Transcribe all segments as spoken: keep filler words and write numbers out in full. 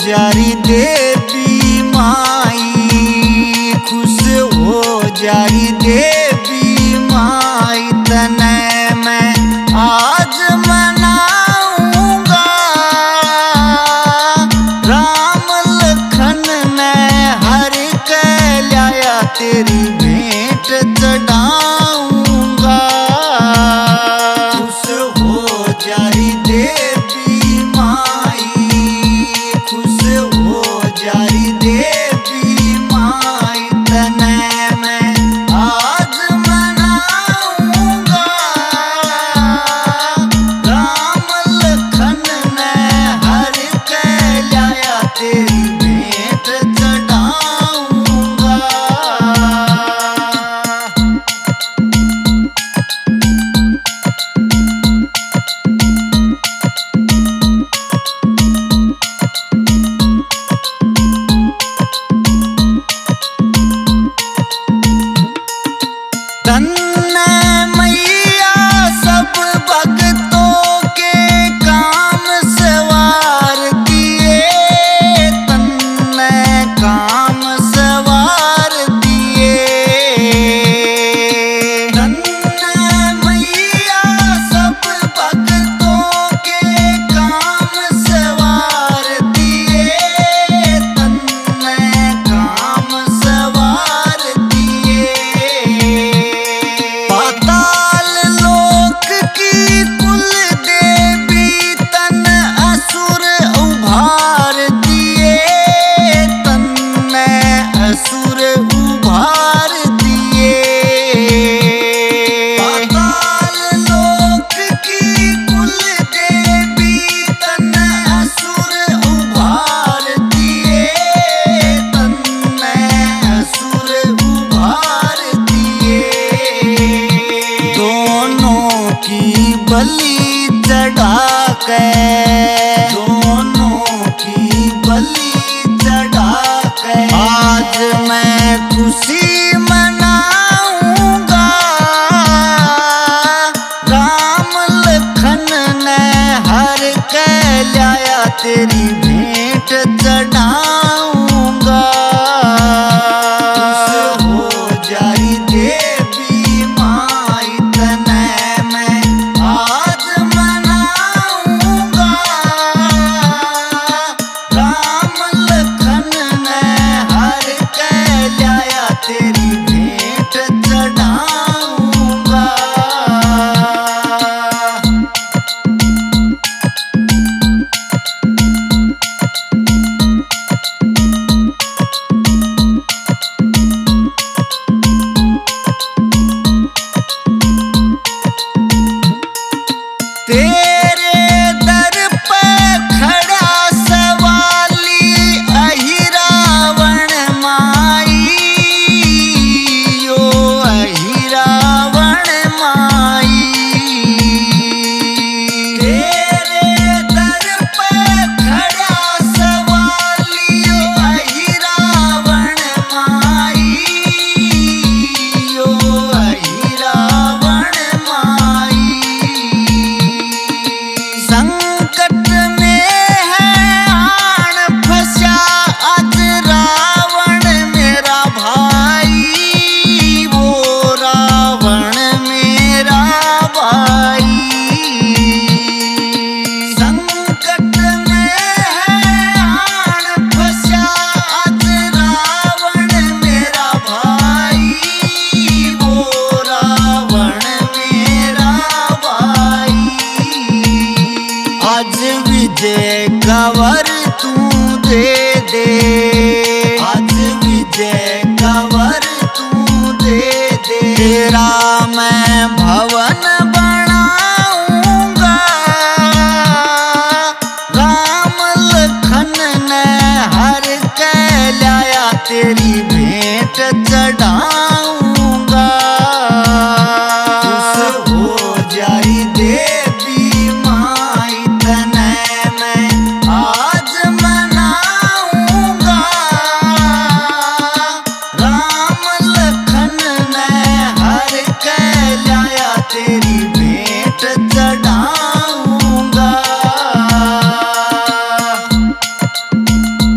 जारी देवी माई, खुश हो जारी देवी माई। तने मैं आज मनाऊंगा, राम लखन ने हर के लाया तेरी भेंट चढ़ाऊंगा। खुश हो जारी देवी माई, खुश हो जारी देवी माई। तने मैं आज मनाऊंगा, राम लखन ने हर के लाया तेरी भेंट चढ़ाऊंगा। तन्ने मैया सब भक्तों के काम सवार दिए, तन्ने काम सवार दिए। तन्ने मैया सब भक्तों के काम सवार दिए, तन्ने काम सवार दिए। पाताल लोक की कुल देवी तन असुर उभार दिए, तन्ने असुर उभार दिए। पाताल लोक की कुल देवी तन असुर उभार दिए, तन्ने असुर उभार दिए। दोनों की बलि चढ़ा के, दोनों की बलि चढ़ा के आज मैं खुशी मनाऊंगा। राम लखन ने हर के लाया तेरी भेंट चढ़ाऊंगा। खुश हो जारी देवी माई, तने मैं आज मनाऊंगा। राम लखन ने हर के लाया तेरी भेंट चढ़ाऊंगा। तेरे दर पे खड़ा सवाली अहिरावण माई, यो अहिरावण माई। तेरे दर पे खड़ा सवाली अहिरावण माई, यो अहिरावण माई। संकट में है आन फंसा आज रावण मेरा भाई, वो रावण मेरा भाई। संकट में है आन फंसा आज रावण मेरा भाई, वो रावण मेरा भाई। आज विजय कवर तू दे दे, आज विजय कवर तू दे दे। तेरा मैं भवन बनाऊंगा, राम लखन ने हर के लाया तेरी भेंट चढ़ाऊंगा। खुश हो जारी देवी माई, तने मैं आज मनाऊंगा। राम लखन ने हर के लाया तेरी भेंट चढ़ाऊंगा।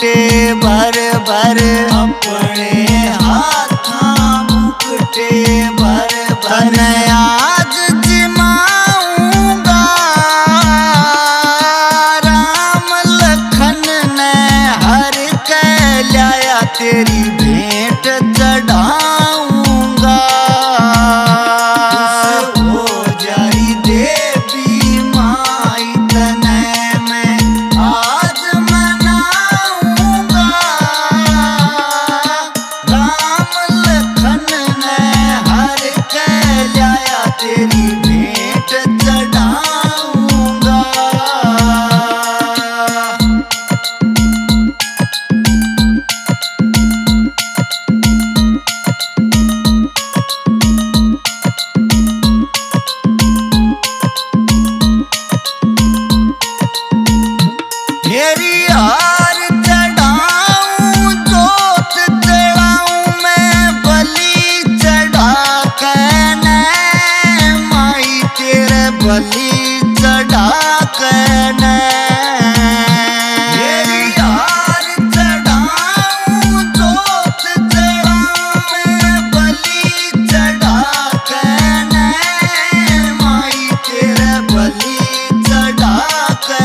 मुकटे भर भर अपने हाथा मुकटे भर भर आज जिमाऊंगा राम लखन ने हर के लाया तेरी भेंट चढ़ाऊंगा हो जाई देवी माई तने मैं आज मनाऊंगा राम लखन ने हर के लाया तेरी भेंट चढ़ाऊंगा। तेरी हार चढ़ाऊं जोत चढ़ाऊं मैं बलि चढ़ा के माई तेरे बलि चढ़ा के तेरी हार चढ़ाऊं जोत चढ़ाऊं मैं बलि चढ़ा के माई तेरे बलि चढ़ा के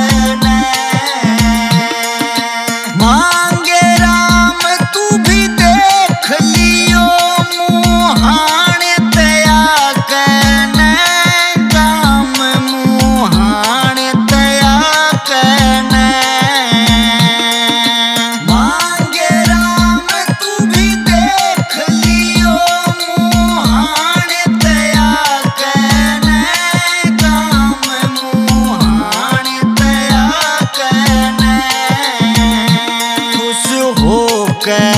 मांगे राम तू भी देख लियो मुहान तया कने गाम मुहान तया कने मांगे राम तू भी देख लियो मुहान तया कने गाम मुहान तया कने खुश हो के